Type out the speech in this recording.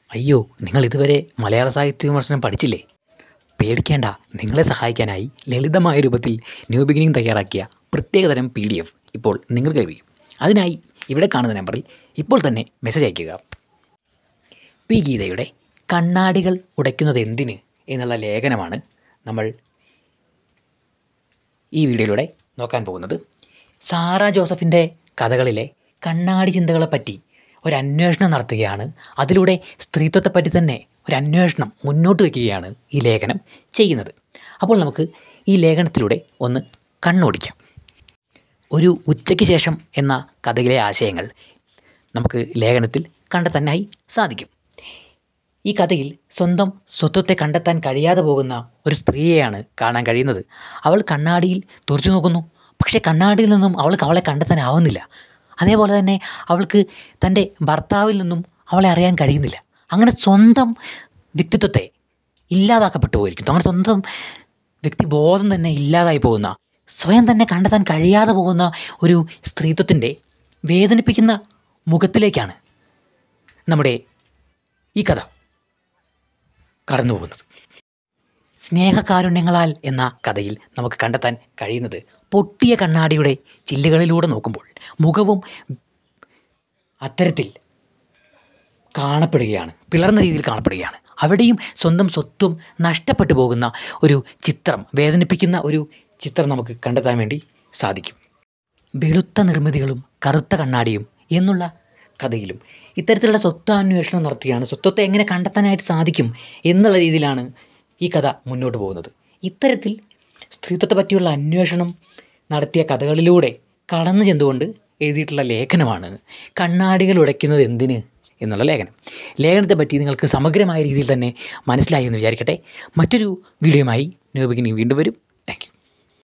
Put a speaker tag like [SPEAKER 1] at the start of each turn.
[SPEAKER 1] അയ്യോ, നിങ്ങൾ ഇതുവരെ മലയാള സാഹിത്യ വിമർശനം പഠിച്ചില്ലേ? പേടിക്കേണ്ട, നിങ്ങളെ സഹായിക്കാനായി ലളിതമായ രൂപത്തിൽ ന്യൂ ബിഗിനിങ് തയ്യാറാക്കിയ പ്രത്യേകതരം PDF ഇപ്പോൾ നിങ്ങൾക്ക് ലഭിക്കും. അതിനായി ഇവിടെ കാണുന്ന നമ്പറിൽ ഇപ്പോൾ തന്നെ മെസ്സേജ് അയയ്ക്കുക. പി ഗീതയുടെ കണ്ണാടികൾ ഉടയ്ക്കുന്നത് എന്തിന് എന്നുള്ള ലേഖനമാണ് നമ്മൾ ഈ വീഡിയോയിലൂടെ നോക്കാൻ പോകുന്നത്. സാറ ജോസഫിൻ്റെ കഥകളിലെ കണ്ണാടി ചിന്തകളെപ്പറ്റി ഒരു അന്വേഷണം നടത്തുകയാണ്. അതിലൂടെ സ്ത്രീത്വത്തെപ്പറ്റി തന്നെ ഒരു അന്വേഷണം മുന്നോട്ട് വയ്ക്കുകയാണ് ഈ ലേഖനം ചെയ്യുന്നത്. അപ്പോൾ നമുക്ക് ഈ ലേഖനത്തിലൂടെ ഒന്ന് കണ്ണോടിക്കാം. ഒരു ഉച്ചയ്ക്ക് ശേഷം എന്ന കഥയിലെ ആശയങ്ങൾ നമുക്ക് ലേഖനത്തിൽ കണ്ടെത്താനായി സാധിക്കും. ഈ കഥയിൽ സ്വന്തം സ്വത്വത്തെ കണ്ടെത്താൻ കഴിയാതെ പോകുന്ന ഒരു സ്ത്രീയെയാണ് കാണാൻ കഴിയുന്നത്. അവൾ കണ്ണാടിയിൽ തുറച്ചു നോക്കുന്നു, പക്ഷേ കണ്ണാടിയിൽ നിന്നും അവൾക്ക് അവളെ കണ്ടെത്താനാവുന്നില്ല. അതേപോലെ തന്നെ അവൾക്ക് തൻ്റെ ഭർത്താവിൽ നിന്നും അവളെ അറിയാൻ കഴിയുന്നില്ല. അങ്ങനെ സ്വന്തം വ്യക്തിത്വത്തെ ഇല്ലാതാക്കപ്പെട്ടു പോയിരിക്കുന്നു. അങ്ങനെ സ്വന്തം വ്യക്തിബോധം തന്നെ ഇല്ലാതായി പോകുന്ന, സ്വയം തന്നെ കണ്ടെത്താൻ കഴിയാതെ പോകുന്ന ഒരു സ്ത്രീത്വത്തിൻ്റെ വേദനിപ്പിക്കുന്ന മുഖത്തിലേക്കാണ് നമ്മുടെ ഈ കഥ കടന്നു പോകുന്നത്. സ്നേഹകാരുണ്യങ്ങളാൽ എന്ന കഥയിൽ നമുക്ക് കണ്ടെത്താൻ കഴിയുന്നത് പൊട്ടിയ കണ്ണാടിയുടെ ചില്ലുകളിലൂടെ നോക്കുമ്പോൾ മുഖവും അത്തരത്തിൽ കാണപ്പെടുകയാണ്, പിളർന്ന രീതിയിൽ കാണപ്പെടുകയാണ്. അവിടെയും സ്വന്തം സ്വത്വം നഷ്ടപ്പെട്ടു പോകുന്ന ഒരു ചിത്രം, വേദനിപ്പിക്കുന്ന ഒരു ചിത്രം നമുക്ക് കണ്ടെത്താൻ വേണ്ടി സാധിക്കും. വെളുത്ത നിർമ്മിതികളും കറുത്ത കണ്ണാടിയും എന്നുള്ള കഥയിലും ഇത്തരത്തിലുള്ള സ്വത്വാന്വേഷണം നടത്തുകയാണ്. സ്വത്വത്തെ എങ്ങനെ കണ്ടെത്താനായിട്ട് സാധിക്കും എന്നുള്ള രീതിയിലാണ് ഈ കഥ മുന്നോട്ട് പോകുന്നത്. ഇത്തരത്തിൽ സ്ത്രീത്വത്തെ പറ്റിയുള്ള അന്വേഷണം നടത്തിയ കഥകളിലൂടെ കടന്നു ചെന്നുകൊണ്ട് എഴുതിയിട്ടുള്ള ലേഖനമാണ് കണ്ണാടികൾ ഉടയ്ക്കുന്നത് എന്തിന് എന്നുള്ള ലേഖനം. ലേഖനത്തെ പറ്റി നിങ്ങൾക്ക് സമഗ്രമായ രീതിയിൽ തന്നെ മനസ്സിലായി എന്ന് വിചാരിക്കട്ടെ. മറ്റൊരു വീഡിയോയുമായി ന്യൂ ബിഗിനിങ് വീണ്ടും വരും.